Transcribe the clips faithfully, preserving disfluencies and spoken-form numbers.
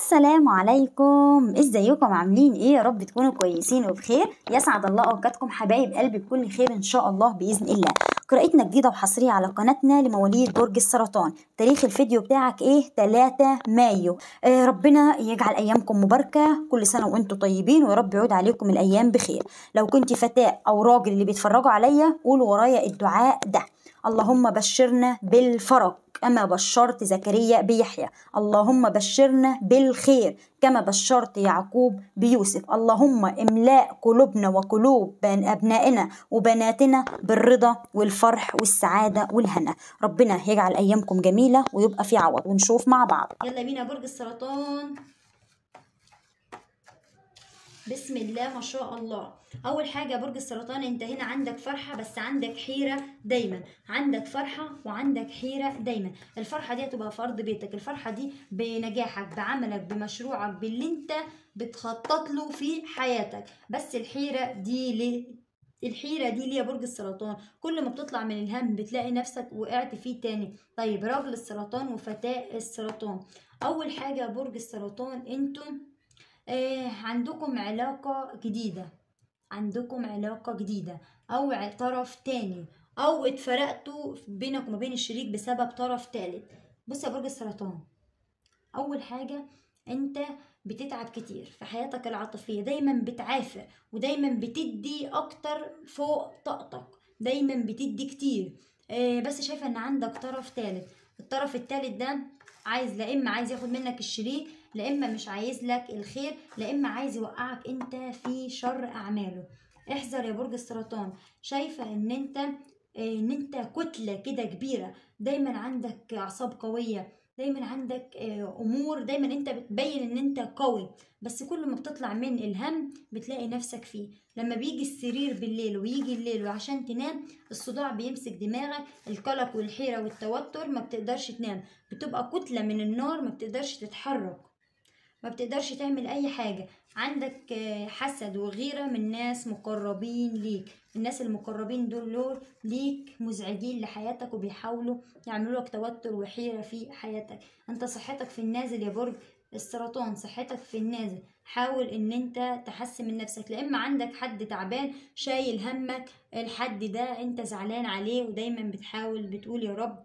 السلام عليكم، ازيكم؟ عاملين ايه؟ يا رب تكونوا كويسين وبخير. يسعد الله اوقاتكم حبايب قلبي بكل خير ان شاء الله باذن الله. قراءتنا جديده وحصريه على قناتنا لمواليد برج السرطان. تاريخ الفيديو بتاعك ايه؟ ثلاثة مايو. آه ربنا يجعل ايامكم مباركه، كل سنه وانتم طيبين، ويا رب يعود عليكم الايام بخير. لو كنت فتاه او راجل اللي بيتفرجوا عليا قولوا ورايا الدعاء ده: اللهم بشرنا بالفرج كما بشرت زكريا بيحيى، اللهم بشرنا بالخير كما بشرت يعقوب بيوسف، اللهم املاء قلوبنا وقلوب أبنائنا وبناتنا بالرضا والفرح والسعادة والهنا. ربنا يجعل أيامكم جميلة ويبقى في عوض، ونشوف مع بعض. يلا بينا برج السرطان. بسم الله ما شاء الله. اول حاجه برج السرطان، انت هنا عندك فرحه بس عندك حيره دايما. عندك فرحه وعندك حيره دايما. الفرحه دي هتبقى في ارض بيتك، الفرحه دي بنجاحك بعملك بمشروعك باللي انت بتخطط له في حياتك. بس الحيره دي ليه؟ الحيرة دي ليه يا برج السرطان؟ كل ما بتطلع من الهم بتلاقي نفسك وقعت فيه تاني. طيب راجل السرطان وفتاة السرطان، اول حاجه يا برج السرطان، انتم آه عندكم علاقة جديدة، عندكم علاقة جديدة أو طرف تاني، أو اتفرقتوا بينك وما بين الشريك بسبب طرف تالت. بص يا برج السرطان، أول حاجة أنت بتتعب كتير في حياتك العاطفية، دايما بتعافر ودايما بتدي أكتر فوق طاقتك، دايما بتدي كتير. آه بس شايفة إن عندك طرف تالت. الطرف التالت ده عايز، لا إما عايز ياخد منك الشريك، لا إما مش عايز لك الخير، لا إما عايز يوقعك أنت في شر أعماله. احذر يا برج السرطان. شايفة إن أنت إن أنت كتلة كده كبيرة، دايما عندك أعصاب قوية، دايما عندك امور، دايما انت بتبين ان انت قوي، بس كل ما بتطلع من الهم بتلاقي نفسك فيه. لما بيجي السرير بالليل ويجي الليل وعشان تنام الصداع بيمسك دماغك، القلق والحيرة والتوتر، ما بتقدرش تنام، بتبقى كتلة من النار ما بتقدرش تتحرك، ما بتقدرش تعمل اي حاجة. عندك حسد وغيرة من ناس مقربين ليك، الناس المقربين دول ليك مزعجين لحياتك وبيحاولوا يعملوا لك توتر وحيرة في حياتك. انت صحتك في النازل يا برج السرطان، صحتك في النازل. حاول ان انت تحسن من نفسك، لا اما عندك حد تعبان شايل همك، الحد ده انت زعلان عليه ودايما بتحاول بتقول يا رب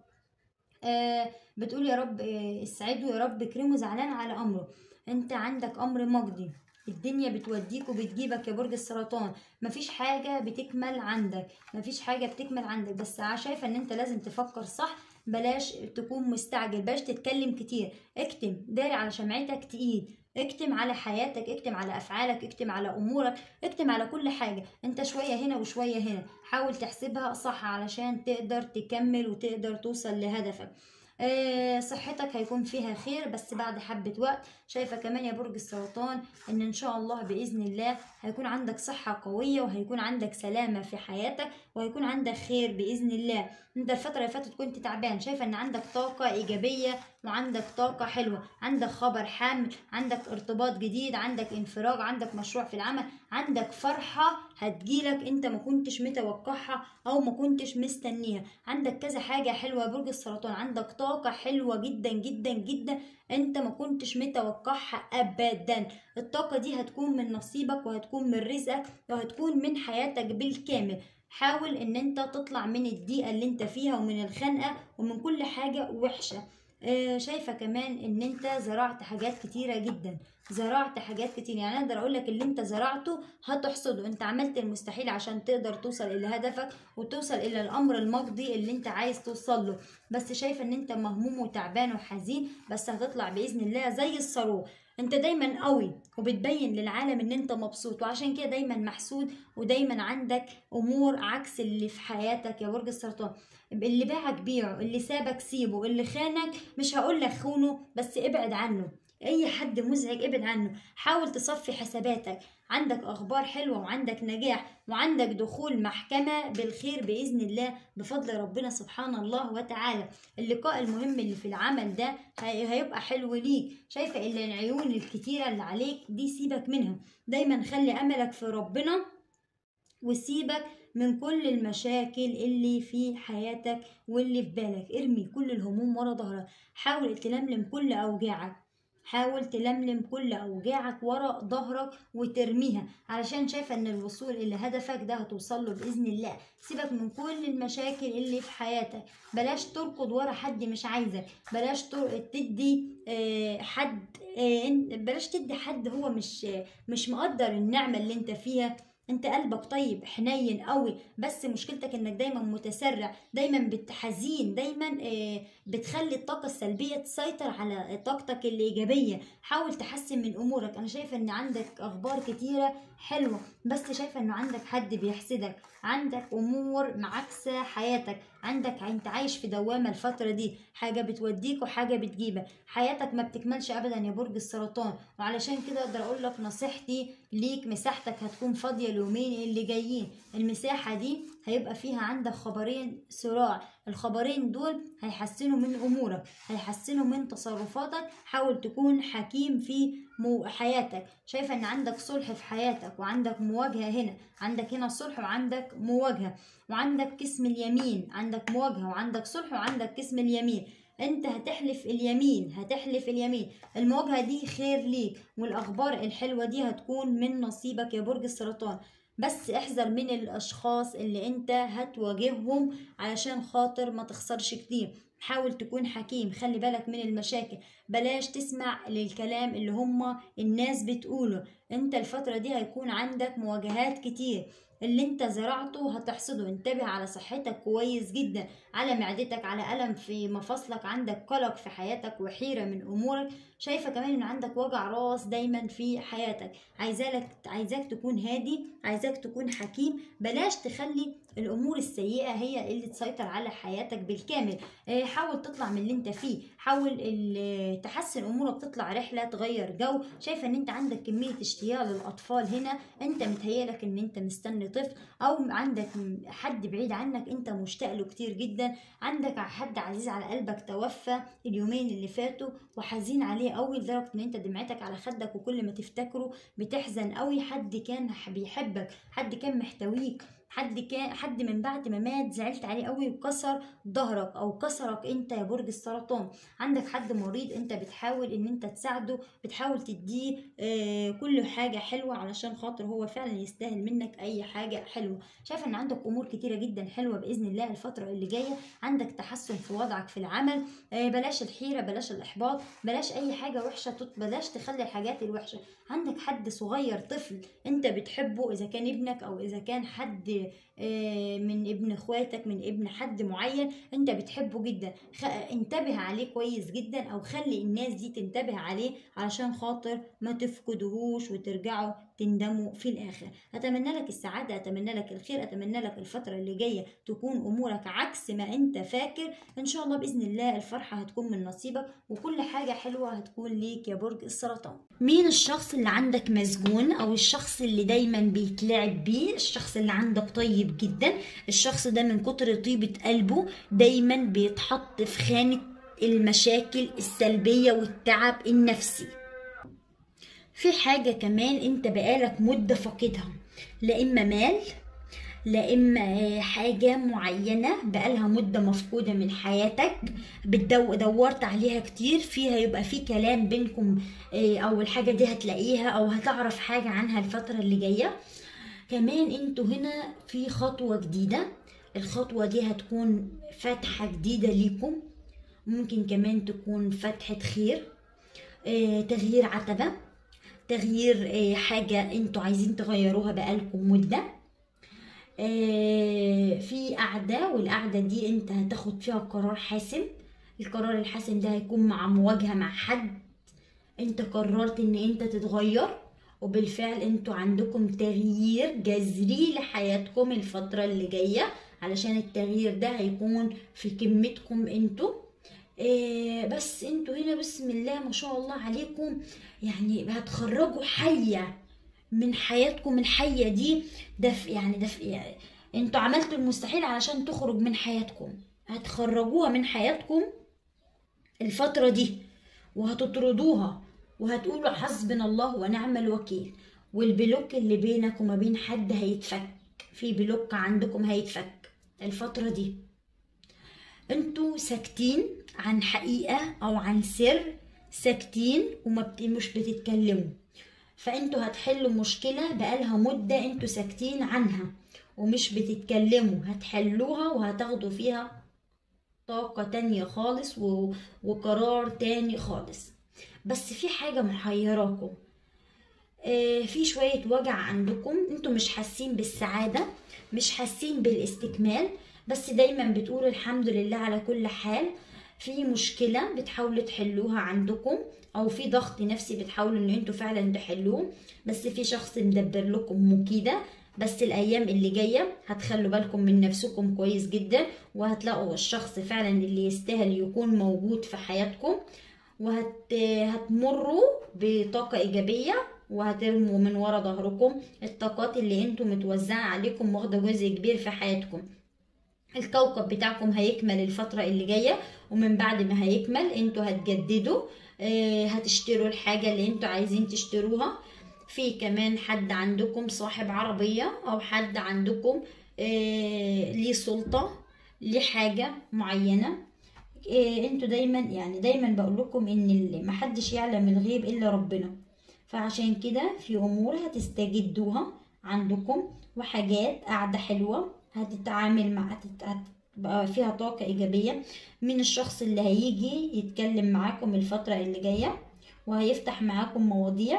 آه بتقول يا رب آه اسعده، يا رب اكرمه، زعلان على امره. انت عندك امر مقضي، الدنيا بتوديك وبتجيبك يا برج السرطان، مفيش حاجة بتكمل عندك، مفيش حاجة بتكمل عندك، بس شايفة ان انت لازم تفكر صح، بلاش تكون مستعجل، بلاش تتكلم كتير، اكتم، داري على شمعتك تقيل، اكتم على حياتك، اكتم على افعالك، اكتم على امورك، اكتم على كل حاجة. انت شوية هنا وشوية هنا، حاول تحسبها صح علشان تقدر تكمل وتقدر توصل لهدفك. آه صحتك هيكون فيها خير بس بعد حبة وقت. شايفة كمان يا برج السرطان ان ان شاء الله بإذن الله هيكون عندك صحة قوية، وهيكون عندك سلامة في حياتك، وهيكون عندك خير بإذن الله. انت الفترة اللي فاتت كنت تعبان، شايفة ان عندك طاقة ايجابية وعندك طاقة حلوة، عندك خبر حامل، عندك ارتباط جديد، عندك انفراج، عندك مشروع في العمل، عندك فرحة هتجيلك انت ما كنتش متوقعها او ما كنتش مستنيها، عندك كذا حاجة حلوة يا برج السرطان، عندك طاقة حلوة جدا جدا جدا انت ما كنتش متوقعها ابدا. الطاقة دي هتكون من نصيبك وهتكون من رزقك وهتكون من حياتك بالكامل. حاول ان انت تطلع من الضيقة اللي انت فيها ومن الخنقة ومن كل حاجة وحشة. آه شايفة كمان ان انت زرعت حاجات كتيرة جدا، زرعت حاجات كتير، يعني اقدر اقول لك اللي انت زرعته هتحصده. انت عملت المستحيل عشان تقدر توصل الى هدفك وتوصل الى الامر المقضي اللي انت عايز توصل له. بس شايفة ان انت مهموم وتعبان وحزين، بس هتطلع باذن الله زي الصاروخ. انت دايما قوي وبتبين للعالم ان انت مبسوط، وعشان كده دايما محسود ودايما عندك امور عكس اللي في حياتك يا برج السرطان. اللي باعك بيعه، اللي سابك سيبه، اللي خانك مش هقول لك خونه بس ابعد عنه، اي حد مزعج ابعد عنه. حاول تصفي حساباتك، عندك اخبار حلوه وعندك نجاح وعندك دخول محكمه بالخير باذن الله بفضل ربنا سبحانه الله وتعالى. اللقاء المهم اللي في العمل ده هيبقى حلو ليك. شايفه الا العيون الكتيره اللي عليك دي سيبك منها، دايما خلي املك في ربنا وسيبك من كل المشاكل اللي في حياتك واللي في بالك، ارمي كل الهموم ورا ظهرك، حاول تلملم كل اوجاعك، حاول تلملم كل اوجاعك ورا ظهرك وترميها، علشان شايفه ان الوصول الى هدفك ده هتوصل له باذن الله. سيبك من كل المشاكل اللي في حياتك، بلاش تركض ورا حد مش عايزك، بلاش تدي آه حد آه بلاش تدي حد هو مش آه مش مقدر النعمه اللي انت فيها. انت قلبك طيب حنين قوي، بس مشكلتك انك دايما متسرع، دايما بتحزين، دايما آه بتخلي الطاقه السلبيه تسيطر على طاقتك الايجابيه. حاول تحسن من امورك. انا شايفه ان عندك اخبار كتيره حلوه، بس شايفه انه عندك حد بيحسدك، عندك امور معاكسه حياتك، عندك انت عايش في دوامه الفتره دي، حاجه بتوديك وحاجه بتجيبك، حياتك ما بتكملش ابدا يا برج السرطان. وعلشان كده اقدر اقول لك نصيحتي ليك، مساحتك هتكون فاضيه اليومين اللي جايين. المساحه دي هيبقى فيها عندك خبرين صراع، الخبرين دول هيحسنوا من امورك، هيحسنوا من تصرفاتك. حاول تكون حكيم في حياتك. شايفه ان عندك صلح في حياتك وعندك مواجهه هنا، عندك هنا صلح وعندك مواجهه، وعندك قسم اليمين، عندك مواجهه وعندك صلح وعندك قسم اليمين. انت هتحلف اليمين، هتحلف اليمين. المواجهه دي خير ليك، والاخبار الحلوه دي هتكون من نصيبك يا برج السرطان. بس احذر من الاشخاص اللي انت هتواجههم علشان خاطر ما تخسرش كتير. حاول تكون حكيم، خلي بالك من المشاكل، بلاش تسمع للكلام اللي هم الناس بتقوله. انت الفترة دي هيكون عندك مواجهات كتير، اللي انت زرعته هتحصده. انتبه على صحتك كويس جدا، على معدتك، على ألم في مفاصلك، عندك قلق في حياتك وحيرة من أمورك. شايفة كمان ان عندك وجع راس دايما في حياتك. عايزالك عايزاك تكون هادي، عايزاك تكون حكيم، بلاش تخلي الأمور السيئة هي اللي تسيطر على حياتك بالكامل. حاول تطلع من اللي انت فيه، حاول تحسن أمورك، تطلع رحلة تغير جو. شايفة ان انت عندك كمية اشتياق للأطفال هنا، انت متهيألك ان انت مستني طفل، او عندك حد بعيد عنك انت مشتاق له كتير جدا، عندك حد عزيز على قلبك توفى اليومين اللي فاتوا وحزين عليه قوي لدرجة ان انت دمعتك على خدك، وكل ما تفتكره بتحزن قوي. حد كان بيحبك، حد كان محتويك، حد كان حد من بعد ما مات زعلت عليه قوي وكسر ظهرك او كسرك انت يا برج السرطان. عندك حد مريض انت بتحاول ان انت تساعده، بتحاول تديه آه كل حاجة حلوة علشان خاطر هو فعلا يستاهل منك اي حاجة حلوة. شايفه ان عندك امور كتيرة جدا حلوة باذن الله الفترة اللي جاية، عندك تحسن في وضعك في العمل. آه بلاش الحيرة، بلاش الاحباط، بلاش اي حاجة وحشة، بلاش تخلي الحاجات الوحشة. عندك حد صغير طفل انت بتحبه، اذا كان ابنك او اذا كان حد من ابن اخواتك، من ابن حد معين انت بتحبه جدا، انتبه عليه كويس جدا، او خلي الناس دي تنتبه عليه علشان خاطر ما تفقدهوش وترجعوا تندموا في الاخر. اتمنى لك السعادة، اتمنى لك الخير، اتمنى لك الفترة اللي جاية تكون امورك عكس ما انت فاكر. ان شاء الله باذن الله الفرحة هتكون من نصيبك، وكل حاجة حلوة هتكون ليك يا برج السرطان. مين الشخص اللي عندك مسجون، او الشخص اللي دايما بيتلعب بيه؟ الشخص اللي عندك طيب جدا، الشخص ده من كتر طيبة قلبه دايما بيتحط في خانة المشاكل السلبية والتعب النفسي. في حاجة كمان انت بقالك مدة فاقدها، لا اما مال، لا اما حاجة معينة بقالها مدة مفقودة من حياتك، دورت عليها كتير، فيها يبقى في كلام بينكم، او الحاجة دي هتلاقيها او هتعرف حاجة عنها الفترة اللي جاية. كمان انتوا هنا في خطوة جديدة، الخطوة دي هتكون فتحة جديدة ليكم، ممكن كمان تكون فتحة خير، اه تغيير عتبة، تغيير اه حاجة انتوا عايزين تغيروها بقالكم مدة. اه في قعدة، والقعدة دي انت هتاخد فيها قرار حاسم. القرار الحاسم ده هيكون مع مواجهة مع حد انت قررت ان انت تتغير، وبالفعل انتوا عندكم تغيير جذري لحياتكم الفترة اللي جاية، علشان التغيير ده هيكون في كلمتكم انتوا. إيه بس انتوا هنا بسم الله ما شاء الله عليكم، يعني هتخرجوا حية من حياتكم. الحية دي دف يعني دف يعني انتوا عملتوا المستحيل علشان تخرج من حياتكم، هتخرجوها من حياتكم الفترة دي وهتطردوها وهتقولوا حسبنا الله ونعم الوكيل. والبلوك اللي بينك وما بين حد هيتفك، في بلوك عندكم هيتفك الفترة دي. انتوا ساكتين عن حقيقة او عن سر ساكتين ومش بتتكلموا، فانتوا هتحلوا مشكلة بقالها مدة انتوا ساكتين عنها ومش بتتكلموا، هتحلوها وهتاخدوا فيها طاقة تانية خالص و... وقرار تاني خالص. بس في حاجة محيراكم، آه في شوية وجع عندكم، انتوا مش حاسين بالسعادة، مش حاسين بالاستكمال، بس دايما بتقولوا الحمد لله على كل حال. في مشكلة بتحاولوا تحلوها عندكم، او في ضغط نفسي بتحاولوا ان انتوا فعلا تحلوه، بس في شخص مدبر لكم مكيدة. بس الايام اللي جاية هتخلوا بالكم من نفسكم كويس جدا، وهتلاقوا الشخص فعلا اللي يستاهل يكون موجود في حياتكم، وهتمروا بطاقة ايجابية، وهترموا من ورا ظهركم الطاقات اللي انتوا متوزعة عليكم واخدة جزء كبير في حياتكم. الكوكب بتاعكم هيكمل الفترة اللي جاية، ومن بعد ما هيكمل انتوا هتجددوا، اه هتشتروا الحاجة اللي انتوا عايزين تشتروها. في كمان حد عندكم صاحب عربية، او حد عندكم اه ليه سلطة لحاجة معينة. اه انتوا دايما يعني دايما بقول لكم ان محدش يعلم الغيب الا ربنا، فعشان كده في امور هتستجدوها عندكم، وحاجات قاعدة حلوة هتتعامل مع هتبقى فيها طاقة ايجابية من الشخص اللي هيجي يتكلم معاكم الفترة اللي جاية، وهيفتح معاكم مواضيع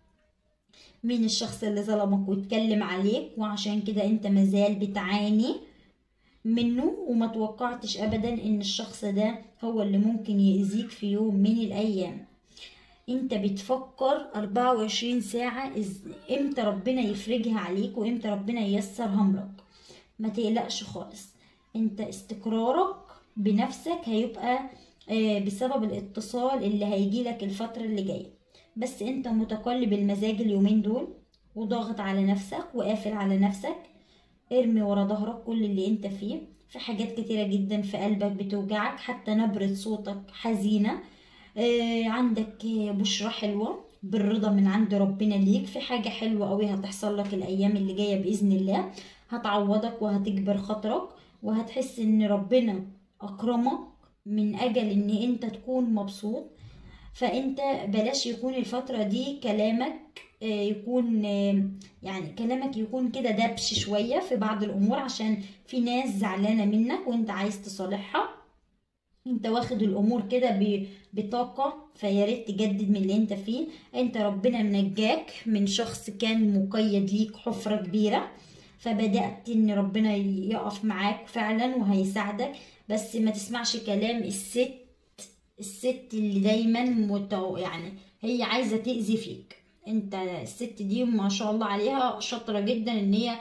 من الشخص اللي ظلمك واتكلم عليك، وعشان كده انت مازال بتعاني منه، وما توقعتش ابدا ان الشخص ده هو اللي ممكن يأذيك في يوم من الايام. انت بتفكر اربعة وعشرين ساعة امتى ربنا يفرجها عليك وامتى ربنا ييسر امرك. ما تقلقش خالص، انت استقرارك بنفسك هيبقى بسبب الاتصال اللي هيجيلك الفترة اللي جاية، بس انت متقلب المزاج اليومين دول وضاغط على نفسك وقافل على نفسك. ارمي ورا ظهرك كل اللي انت فيه، في حاجات كتيرة جدا في قلبك بتوجعك، حتى نبرة صوتك حزينة. آه عندك بشرة حلوة بالرضا من عند ربنا ليك، في حاجة حلوة قوي هتحصل لك الأيام اللي جاية بإذن الله، هتعوضك وهتجبر خاطرك، وهتحس إن ربنا أكرمك من أجل إن أنت تكون مبسوط. فأنت بلاش يكون الفترة دي كلامك آه يكون آه يعني كلامك يكون كده دبش شوية في بعض الأمور، عشان في ناس زعلانة منك وأنت عايز تصالحها. انت واخد الامور كده بطاقة، فياريت تجدد من اللي انت فيه. انت ربنا منجاك من شخص كان مقيد ليك حفرة كبيرة، فبدأت ان ربنا يقف معاك فعلا وهيساعدك. بس ما تسمعش كلام الست الست اللي دايما متو يعني هي عايزة تأذي فيك. انت الست دي ما شاء الله عليها شاطرة جدا ان هي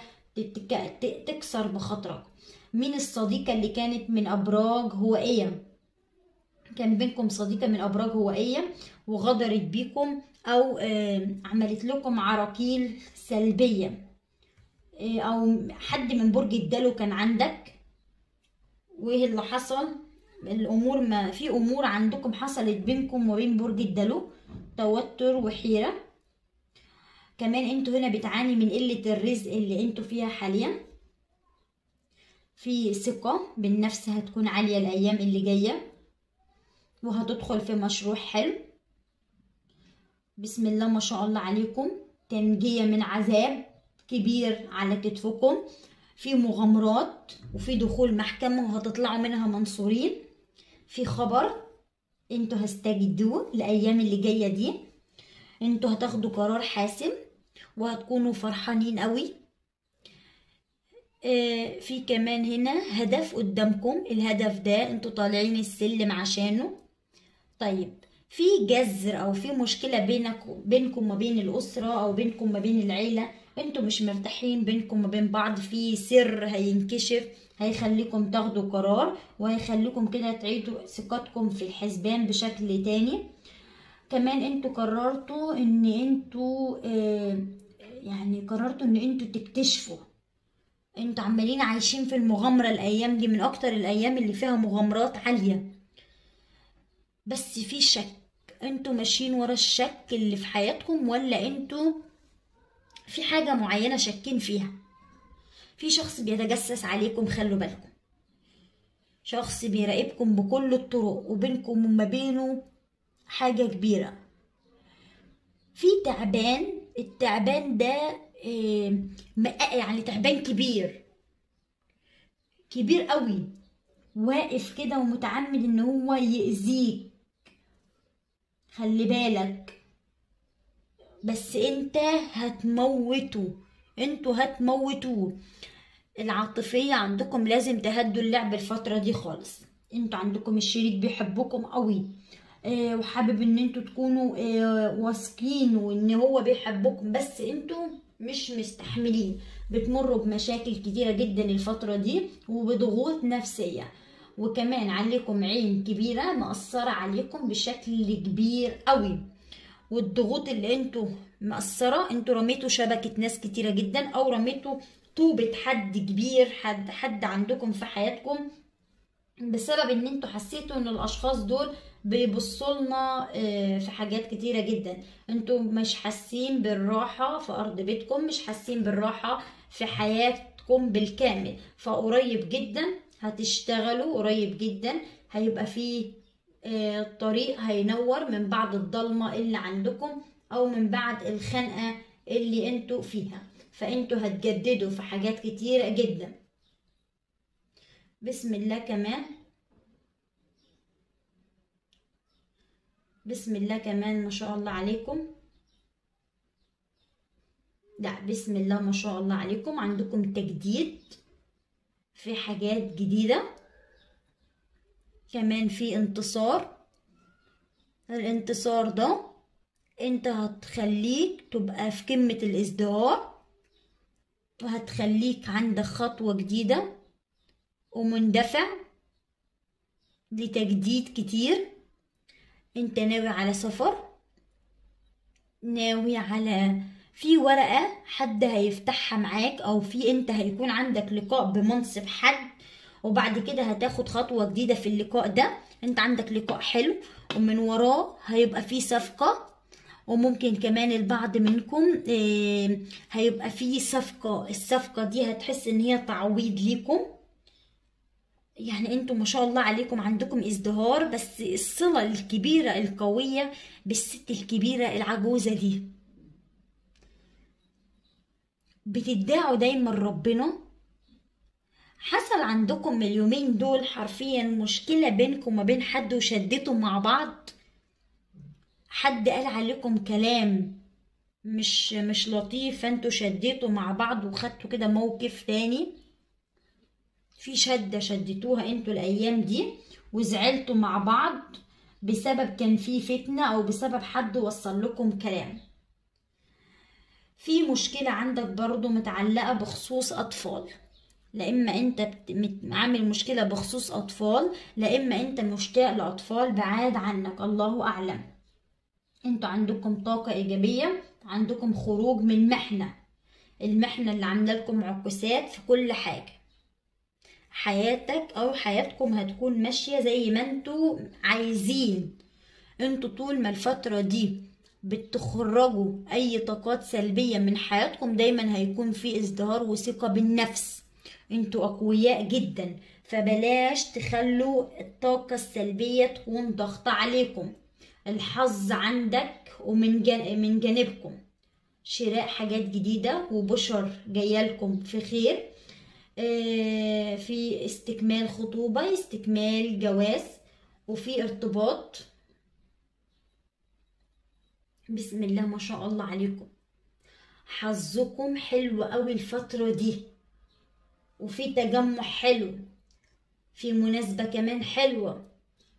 تكسر بخاطرك. مين الصديقة اللي كانت من ابراج هوائية؟ كان بينكم صديقة من أبراج هوائية وغدرت بيكم، أو عملت لكم عراقيل سلبية، أو حد من برج الدلو كان عندك. وإيه اللي حصل؟ الأمور ما في أمور عندكم حصلت بينكم وبين برج الدلو، توتر وحيرة. كمان انتوا هنا بتعاني من قلة الرزق اللي انتوا فيها حاليا. في ثقة بالنفس هتكون عالية الأيام اللي جاية، وهتدخل في مشروع حلو بسم الله ما شاء الله عليكم. تنجية من عذاب كبير على كتفكم، في مغامرات وفي دخول محكمة وهتطلعوا منها منصورين. في خبر انتوا هستجدوه الايام اللي جاية دي، انتوا هتاخدوا قرار حاسم وهتكونوا فرحانين قوي. اه في كمان هنا هدف قدامكم، الهدف ده انتوا طالعين السلم عشانه. طيب في جذر او في مشكله بينك بينكم ما بين الاسره او بينكم ما بين العيله، انتوا مش مرتاحين بينكم ما بين بعض، في سر هينكشف هيخليكم تاخدوا قرار وهيخليكم كده تعيدوا ثقتكم في الحسبان بشكل تاني. كمان انتوا قررتوا ان انتوا اه يعني قررتوا ان انتوا تكتشفوا. انتوا عمالين عايشين في المغامره الايام دي، من اكتر الايام اللي فيها مغامرات عاليه، بس في شك. انتوا ماشيين ورا الشك اللي في حياتكم، ولا انتوا في حاجة معينة شاكين فيها؟ في شخص بيتجسس عليكم، خلوا بالكم. شخص بيراقبكم بكل الطرق، وبينكم وما بينه حاجة كبيرة. في تعبان، التعبان ده آه، يعني تعبان كبير كبير قوي، واقف كده ومتعمد ان هو يأذيك، خلي بالك. بس انت هتموته، انتوا هتموتوه. العاطفية عندكم لازم تهدوا اللعب الفترة دي خالص. انتوا عندكم الشريك بيحبكم قوي، اه وحابب ان انتوا تكونوا اه واثقين وان هو بيحبكم، بس انتوا مش مستحملين، بتمروا بمشاكل كتيرة جدا الفترة دي وبضغوط نفسية، وكمان عليكم عين كبيرة مأثرة عليكم بشكل كبير قوي. والضغوط اللي انتوا مأثرة، انتوا رميتوا شبكة ناس كتيرة جدا، او رميتوا طوبة حد كبير، حد حد عندكم في حياتكم، بسبب ان انتوا حسيتوا ان الاشخاص دول بيبصولنا في حاجات كتيرة جدا. انتوا مش حاسين بالراحة في ارض بيتكم، مش حاسين بالراحة في حياتكم بالكامل. فقريب جدا هتشتغلوا، قريب جدا هيبقى فيه الطريق هينور من بعد الضلمة اللي عندكم، او من بعد الخنقة اللي انتوا فيها. فانتوا هتجددوا في حاجات كتيرة جدا. بسم الله كمان، بسم الله كمان ما شاء الله عليكم. لا بسم الله ما شاء الله عليكم، عندكم تجديد في حاجات جديدة، كمان في انتصار. الانتصار ده انت هتخليك تبقى في قمة الازدهار، وهتخليك عندك خطوة جديدة ومندفع لتجديد كتير. انت ناوي على سفر، ناوي على في ورقة حد هيفتحها معاك، او في انت هيكون عندك لقاء بمنصب حد، وبعد كده هتاخد خطوة جديدة في اللقاء ده. انت عندك لقاء حلو ومن وراه هيبقى فيه صفقة، وممكن كمان البعض منكم هيبقى فيه صفقة. الصفقة دي هتحس ان هي تعويض ليكم. يعني انتوا ما شاء الله عليكم عندكم ازدهار، بس الصلة الكبيرة القوية بالست الكبيرة العجوزة دي، بتدعوا دايما ربنا. حصل عندكم اليومين دول حرفيا مشكلة بينكم وما بين حد، وشدتوا مع بعض، حد قال عليكم كلام مش مش لطيف، فانتوا شديتوا مع بعض وخدتوا كده موقف تاني. في شدة شدتوها انتوا الايام دي، وزعلتوا مع بعض بسبب كان في فتنة، او بسبب حد وصل لكم كلام. في مشكلة عندك برضو متعلقة بخصوص اطفال، لا اما انت عامل مشكلة بخصوص اطفال، لا اما انت مشتاق لاطفال بعاد عنك، الله اعلم. انتوا عندكم طاقة ايجابية، عندكم خروج من محنة، المحنة اللي عاملة لكم عكوسات في كل حاجة. حياتك او حياتكم هتكون ماشية زي ما انتوا عايزين. انتوا طول ما الفترة دي بتخرجوا اي طاقات سلبية من حياتكم، دايما هيكون في ازدهار وثقة بالنفس. انتوا اقوياء جدا، فبلاش تخلوا الطاقة السلبية تكون ضغط عليكم. الحظ عندك ومن جان... من جانبكم شراء حاجات جديدة وبشر جايالكم في خير. اه في استكمال خطوبة، استكمال جواز، وفي ارتباط. بسم الله ما شاء الله عليكم، حظكم حلو قوي الفترة دي، وفي تجمع حلو، في مناسبة كمان حلوة،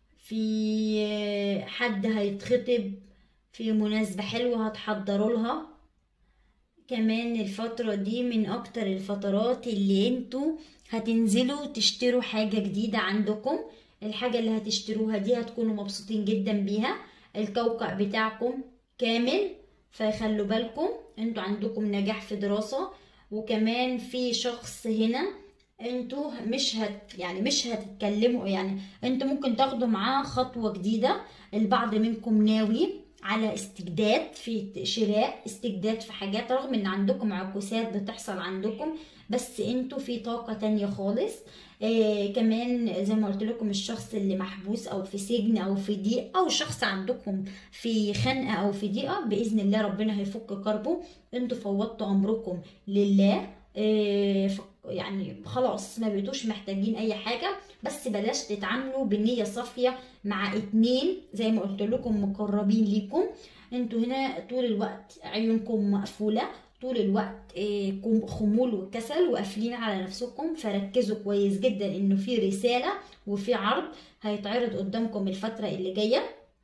في حد هيتخطب، في مناسبة حلوة هتحضروا لها. كمان الفترة دي من اكتر الفترات اللي انتوا هتنزلوا تشتروا حاجة جديدة عندكم. الحاجة اللي هتشتروها دي هتكونوا مبسوطين جدا بيها. الكوكب بتاعكم كامل، فخلوا بالكم. انتوا عندكم نجاح في دراسة، وكمان في شخص هنا انتوا مش هت يعني مش هتتكلموا، يعني انتوا ممكن تاخدوا معاه خطوة جديدة. البعض منكم ناوي على استجداد في شراء، استجداد في حاجات، رغم ان عندكم عكوسات بتحصل عندكم، بس انتوا في طاقة تانية خالص. آه كمان زي ما قلت لكم، الشخص اللي محبوس او في سجن او في ضيق، او شخص عندكم في خنقة او في ضيقة، باذن الله ربنا هيفك كربه. انتوا فوضتوا امركم لله، آه يعني خلاص ما بقيتوش محتاجين اي حاجة. بس بلاش تتعاملوا بنية صافية مع اتنين زي ما قلت لكم مقربين ليكم. انتوا هنا طول الوقت عيونكم مقفولة، طول الوقت خمول وكسل وقافلين على نفسكم. فركزوا كويس جدا انه في رسالة وفي عرض هيتعرض قدامكم الفترة اللي جاية،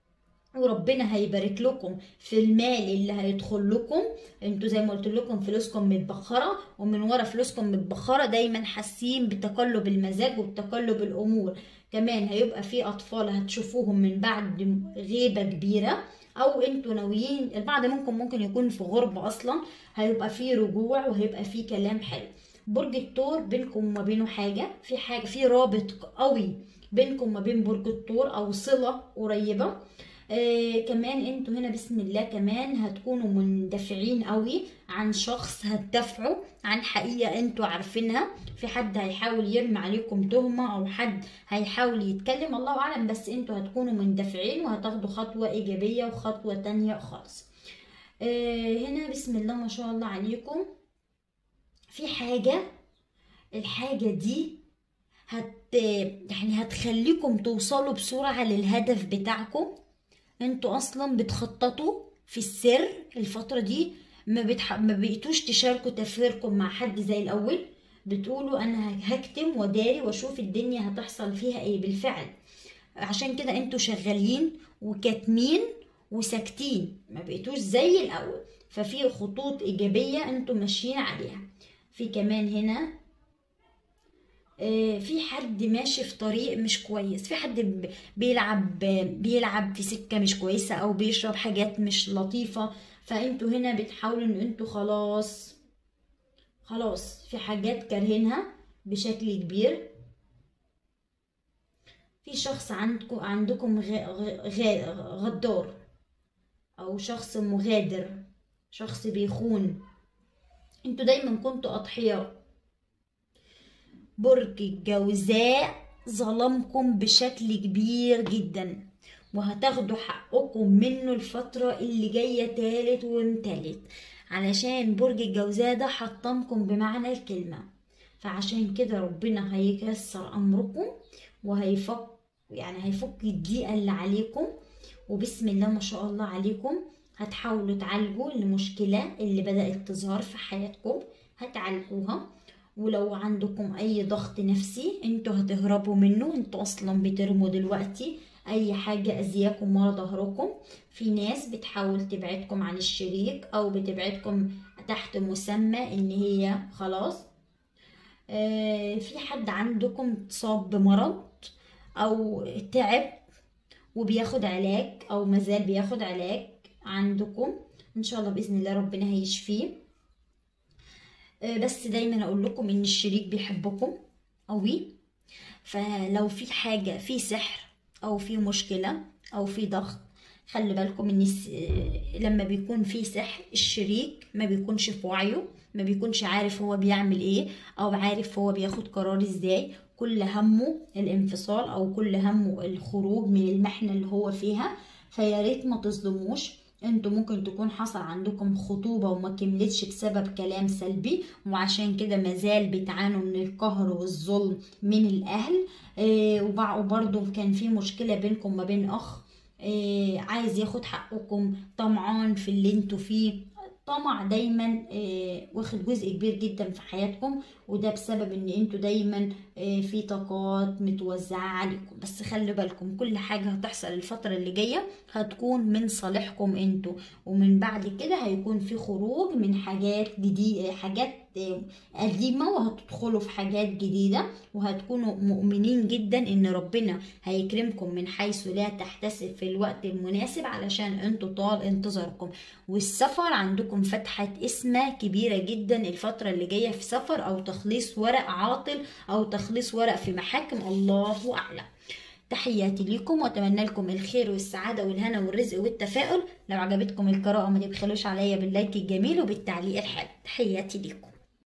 وربنا هيبارك لكم في المال اللي هيدخل لكم. انتوا زي ما قلت لكم فلوسكم متبخره، ومن ورا فلوسكم متبخره دايما حاسين بتقلب المزاج وبتقلب الامور. كمان هيبقى في اطفال هتشوفوهم من بعد غيبه كبيره، او انتوا ناويين، البعض منكم ممكن يكون في غربه اصلا. هيبقى في رجوع وهيبقى في كلام حلو. برج الثور بينكم وما بينه حاجه، في حاجه في رابط قوي بينكم وما بين برج الثور، او صله قريبه. آه كمان انتوا هنا بسم الله كمان هتكونوا مندفعين قوي عن شخص، هتدافعوا عن حقيقة انتوا عارفينها. في حد هيحاول يرمي عليكم تهمة، او حد هيحاول يتكلم، الله اعلم، بس انتوا هتكونوا مندفعين وهتاخدوا خطوة ايجابية وخطوة تانية خالص. آه هنا بسم الله ما شاء الله عليكم في حاجة، الحاجة دي هت يعني هتخليكم توصلوا بسرعة للهدف بتاعكم. انتوا اصلا بتخططوا في السر الفترة دي، ما, بتح... ما بقيتوش تشاركوا تفكيركم مع حد زي الاول. بتقولوا انا هكتم وداري واشوف الدنيا هتحصل فيها ايه بالفعل. عشان كده انتوا شغالين وكاتمين وساكتين، ما بقيتوش زي الاول. ففي خطوط ايجابية انتوا ماشيين عليها. في كمان هنا في حد ماشي في طريق مش كويس، في حد بيلعب بيلعب في سكة مش كويسة، او بيشرب حاجات مش لطيفة. فانتوا هنا بتحاولوا ان انتوا خلاص خلاص في حاجات كارهينها بشكل كبير. في شخص عندكم عندكم غدار، او شخص مغادر، شخص بيخون. انتوا دايما كنتوا اضحياء. برج الجوزاء ظلمكم بشكل كبير جدا، وهتاخدوا حقكم منه الفترة اللي جاية تالت ومتالت، علشان برج الجوزاء ده حطمكم بمعنى الكلمة. فعشان كده ربنا هيكسر امركم وهيفك يعني هيفك الضيقة اللي عليكم. وبسم الله ما شاء الله عليكم هتحاولوا تعالجوا المشكلة اللي بدأت تظهر في حياتكم، هتعالجوها. ولو عندكم اي ضغط نفسي انتوا هتهربوا منه. انتوا اصلا بترموا دلوقتي اي حاجة اذياكم ورا ظهركم. في ناس بتحاول تبعدكم عن الشريك، او بتبعدكم تحت مسمى ان هي خلاص. آه في حد عندكم اتصاب بمرض او تعب وبياخد علاج، او مازال بياخد علاج عندكم. ان شاء الله باذن الله ربنا هيشفيه. بس دايما اقول لكم ان الشريك بيحبكم قوي. فلو في حاجة، في سحر او في مشكلة او في ضغط، خلي بالكم ان لما بيكون في سحر الشريك ما بيكونش في وعيه، ما بيكونش عارف هو بيعمل ايه، او عارف هو بياخد قرار ازاي. كل همه الانفصال، او كل همه الخروج من المحنة اللي هو فيها. فياريت ما تظلموش. انتوا ممكن تكون حصل عندكم خطوبة وما كملتش بسبب كلام سلبي، وعشان كده مازال بتعانوا من القهر والظلم من الاهل. اه وبرضه كان في مشكلة بينكم ما بين اخ اه عايز ياخد حقكم، طمعان في اللي انتوا فيه. طمع دايما اه واخد جزء كبير جدا في حياتكم، وده بسبب ان انتوا دايما اه في طاقات متوزعة عليكم. بس خلي بالكم كل حاجة هتحصل الفترة اللي جاية هتكون من صالحكم انتوا، ومن بعد كده هيكون في خروج من حاجات جديدة، حاجات قديمة، وهتدخلوا في حاجات جديدة، وهتكونوا مؤمنين جدا ان ربنا هيكرمكم من حيث لا تحتسب في الوقت المناسب، علشان انتوا طال انتظاركم. والسفر عندكم فتحة اسمة كبيرة جدا الفترة اللي جاية، في سفر او تخليص ورق عاطل، او تخليص ورق في محاكم، الله اعلم. تحياتي ليكم واتمنى لكم الخير والسعاده والهنا والرزق والتفاؤل. لو عجبتكم القراءه ما تبخلوش عليا باللايك الجميل وبالتعليق الحلو. تحياتي ليكم.